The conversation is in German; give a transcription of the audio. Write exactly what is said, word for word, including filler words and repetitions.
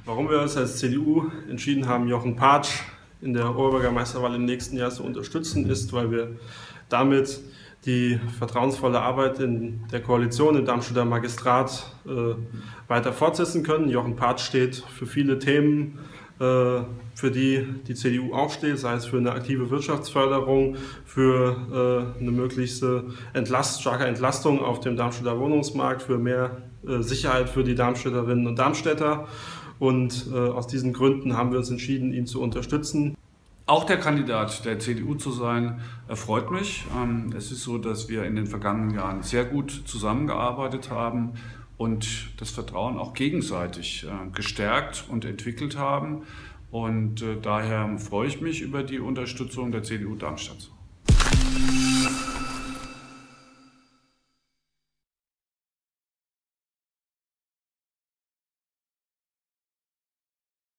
Warum wir uns als C D U entschieden haben, Jochen Partsch in der Oberbürgermeisterwahl im nächsten Jahr zu unterstützen, ist, weil wir damit die vertrauensvolle Arbeit in der Koalition im Darmstädter Magistrat äh, weiter fortsetzen können. Jochen Partsch steht für viele Themen, äh, für die die C D U auch steht, sei es für eine aktive Wirtschaftsförderung, für äh, eine möglichste Entlast, starke Entlastung auf dem Darmstädter Wohnungsmarkt, für mehr äh, Sicherheit für die Darmstädterinnen und Darmstädter. Und äh, aus diesen Gründen haben wir uns entschieden, ihn zu unterstützen. Auch der Kandidat der C D U zu sein, erfreut mich. Es ist so, dass wir in den vergangenen Jahren sehr gut zusammengearbeitet haben und das Vertrauen auch gegenseitig gestärkt und entwickelt haben. Und daher freue ich mich über die Unterstützung der C D U Darmstadt.